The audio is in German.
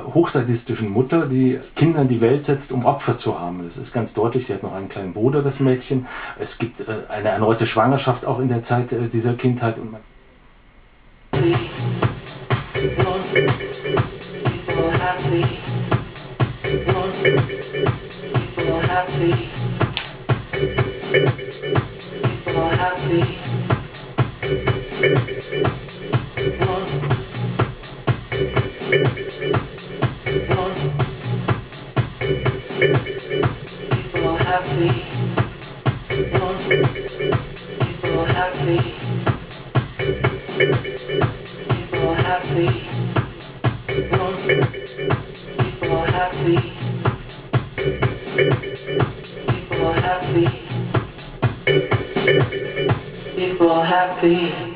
hochsadistischen Mutter, die Kinder in die Welt setzt, um Opfer zu haben. Das ist ganz deutlich. Sie hat noch einen kleinen Bruder, das Mädchen. Es gibt eine erneute Schwangerschaft auch in der Zeit dieser Kindheit. Und People happy.